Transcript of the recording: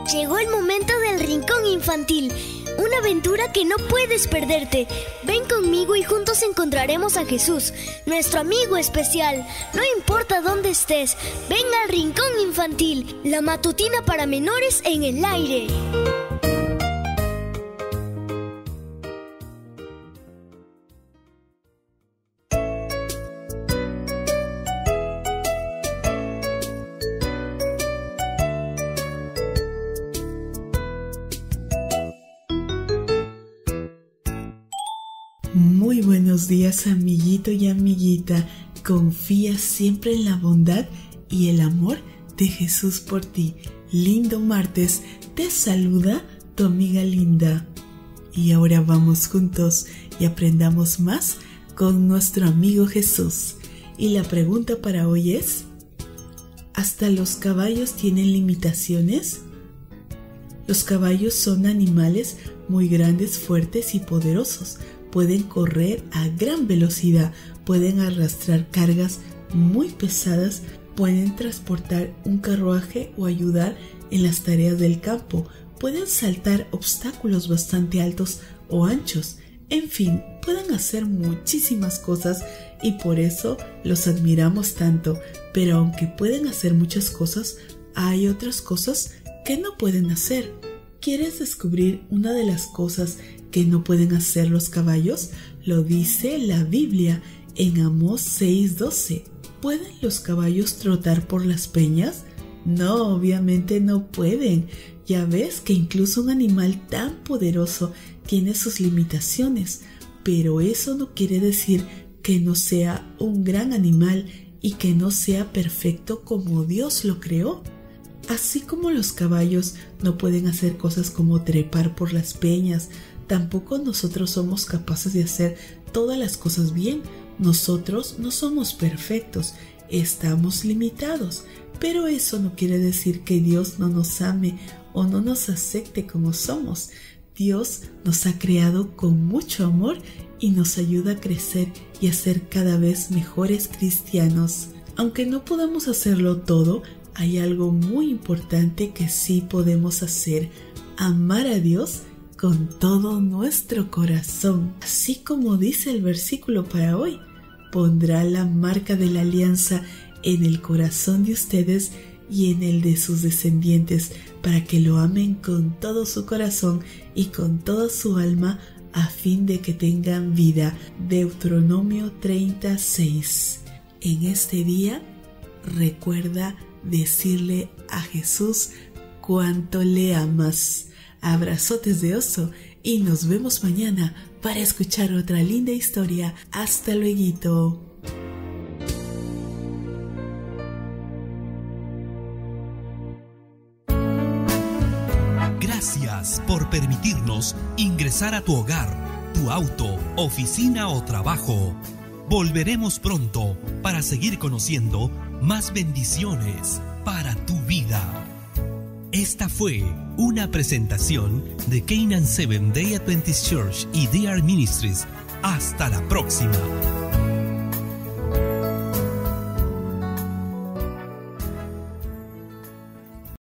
Llegó el momento del Rincón Infantil, una aventura que no puedes perderte. Ven conmigo y juntos encontraremos a Jesús, nuestro amigo especial. No importa dónde estés, ven al Rincón Infantil, la matutina para menores en el aire. Muy buenos días, amiguito y amiguita. Confía siempre en la bondad y el amor de Jesús por ti. Lindo martes, te saluda tu amiga Linda. Y ahora vamos juntos y aprendamos más con nuestro amigo Jesús. Y la pregunta para hoy es: ¿hasta los caballos tienen limitaciones? Los caballos son animales muy grandes, fuertes y poderosos. Pueden correr a gran velocidad, pueden arrastrar cargas muy pesadas, pueden transportar un carruaje o ayudar en las tareas del campo, pueden saltar obstáculos bastante altos o anchos. En fin, pueden hacer muchísimas cosas y por eso los admiramos tanto. Pero aunque pueden hacer muchas cosas, hay otras cosas que no pueden hacer. ¿Quieres descubrir una de las cosas que no pueden hacer los caballos? Lo dice la Biblia en Amós 6:12. ¿Pueden los caballos trotar por las peñas? No, obviamente no pueden. Ya ves que incluso un animal tan poderoso tiene sus limitaciones, pero eso no quiere decir que no sea un gran animal y que no sea perfecto como Dios lo creó. Así como los caballos no pueden hacer cosas como trepar por las peñas, tampoco nosotros somos capaces de hacer todas las cosas bien. Nosotros no somos perfectos, estamos limitados, pero eso no quiere decir que Dios no nos ame o no nos acepte como somos. Dios nos ha creado con mucho amor y nos ayuda a crecer y a ser cada vez mejores cristianos. Aunque no podamos hacerlo todo, hay algo muy importante que sí podemos hacer: amar a Dios con todo nuestro corazón. Así como dice el versículo para hoy: pondrá la marca de la alianza en el corazón de ustedes y en el de sus descendientes, para que lo amen con todo su corazón y con toda su alma, a fin de que tengan vida. Deuteronomio 30:6. En este día, recuerda decirle a Jesús cuánto le amas. Abrazotes de oso y nos vemos mañana para escuchar otra linda historia. Hasta luego. Gracias por permitirnos ingresar a tu hogar, tu auto, oficina o trabajo. Volveremos pronto para seguir conociendo más bendiciones para tu vida. Esta fue una presentación de Canaan Seventh Day Adventist Church y DR Ministries. Hasta la próxima.